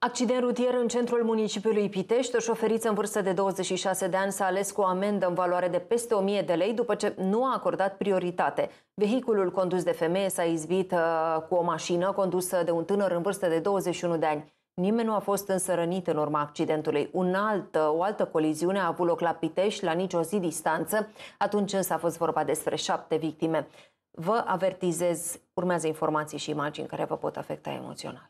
Accident rutier în centrul municipiului Pitești. O șoferiță în vârstă de 26 de ani s-a ales cu o amendă în valoare de peste 1000 de lei după ce nu a acordat prioritate. Vehiculul condus de femeie s-a izbit cu o mașină condusă de un tânăr în vârstă de 21 de ani. Nimeni nu a fost însă rănit în urma accidentului. O altă coliziune a avut loc la Pitești, la nicio zi distanță. Atunci însă a fost vorba despre 7 victime. Vă avertizez, urmează informații și imagini care vă pot afecta emoțional.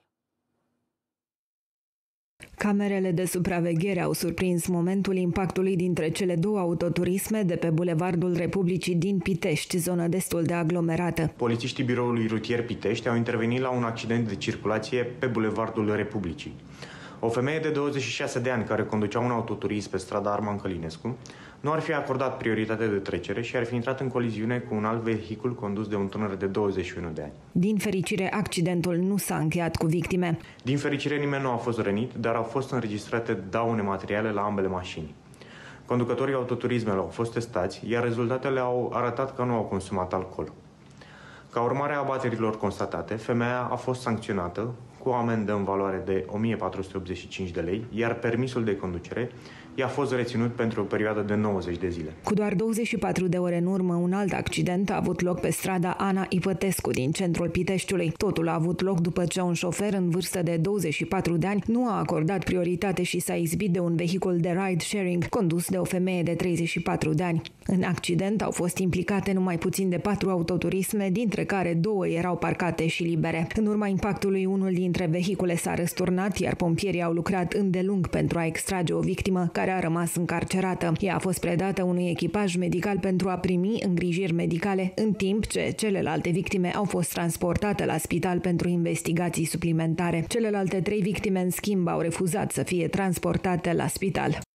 Camerele de supraveghere au surprins momentul impactului dintre cele două autoturisme de pe Bulevardul Republicii din Pitești, zonă destul de aglomerată. Polițiștii Biroului Rutier Pitești au intervenit la un accident de circulație pe Bulevardul Republicii. O femeie de 26 de ani care conducea un autoturism pe strada Arman Călinescu nu ar fi acordat prioritate de trecere și ar fi intrat în coliziune cu un alt vehicul condus de un tânăr de 21 de ani. Din fericire, accidentul nu s-a încheiat cu victime. Din fericire, nimeni nu a fost rănit, dar au fost înregistrate daune materiale la ambele mașini. Conducătorii autoturismelor au fost testați, iar rezultatele au arătat că nu au consumat alcool. Ca urmare a abaterilor constatate, femeia a fost sancționată cu o amendă în valoare de 1485 de lei, iar permisul de conducere i-a fost reținut pentru o perioadă de 90 de zile. Cu doar 24 de ore în urmă, un alt accident a avut loc pe strada Ana Ipătescu din centrul Piteștiului. Totul a avut loc după ce un șofer în vârstă de 24 de ani nu a acordat prioritate și s-a izbit de un vehicul de ride-sharing condus de o femeie de 34 de ani. În accident au fost implicate numai puțin de 4 autoturisme, dintre care 2 erau parcate și libere. În urma impactului, unul dintre vehicule s-a răsturnat, iar pompierii au lucrat îndelung pentru a extrage o victimă care a rămas încarcerată. Ea a fost predată unui echipaj medical pentru a primi îngrijiri medicale, în timp ce celelalte victime au fost transportate la spital pentru investigații suplimentare. Celelalte 3 victime, în schimb, au refuzat să fie transportate la spital.